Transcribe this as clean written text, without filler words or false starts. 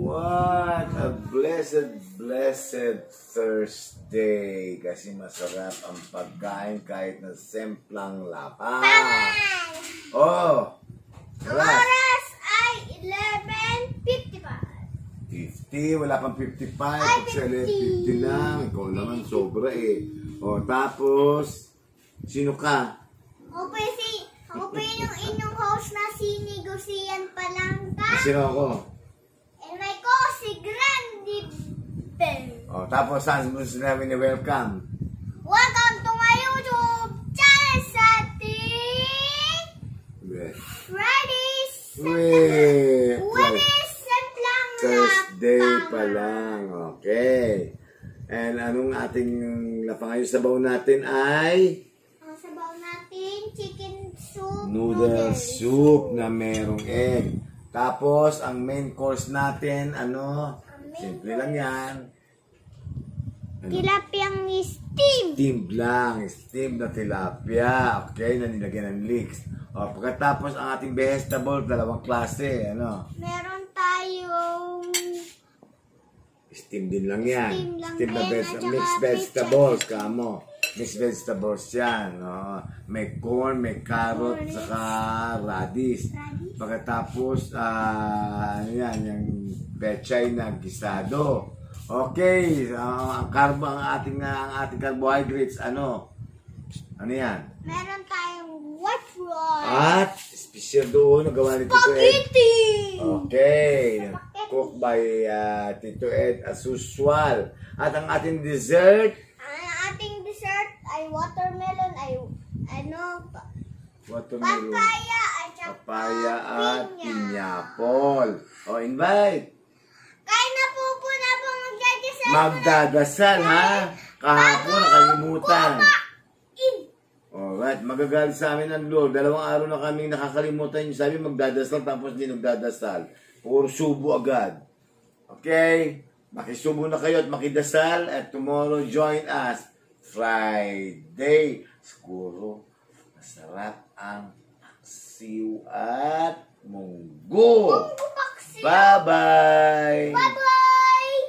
What a blessed Thursday. Kasi masarap ang pagkain kahit na semplang lapang. Oh! Ang oras ay 11:55. 50, wala pang 55. Pag sa 50 lang. Ikaw naman, sobra eh. O, tapos, sino ka? Ako po yung inyong host na si Negosian Palangka. Sino ako? And my ko si Grande Bell. O, tapos, saan mo sinabi ni welcome? Welcome to my YouTube channel sa ating Fridays. Semplang Thursday pa lang. Okay. And anong ating lapang ngayon? Sabaw natin ay ang sabaw natin, chicken soup, noodle soup na merong egg. Tapos, ang main course natin, ano? Simple lang yan. Ano? Tilapiyang steam. Steamed lang. Steamed na tilapia. Okay, na nilagyan ng leeks. O, pagkatapos ang ating vegetable, dalawang klase. Ano? Meron tayong Steam din lang yan. Steam lang na din, mixed vegetables, kamo. Mixed vegetables yan. No? May corn, may carrot, saka radish. Pagkatapos, ano yan, yung pechay na gisado. Okay, ang ating carbohydrates, ano? Ano yan? meron tayong white rice. At, special doon, nagawa ni Tito Ed. Spaghetti! Okay, cooked by Tito Ed as usual. At ang ating dessert, Ang ating dessert ay watermelon, watermelon, papaya at saka papaya at pinya. pineapple. O, invite. Kain na po na po magdadasal. Magdadasal, ha? Kahapon, nakalimutan. Kumain. Alright, magagalit sa amin ang Lord. 2 araw na kami nakakalimutan yung sabi, magdadasal tapos hindi nagdadasal. Puro subo agad. Okay? Makisubo na kayo at makidasal at tomorrow join us. Friday. Siguro, masarap ang paksiw at munggo. Munggo paksiw. Bye-bye! Bye-bye!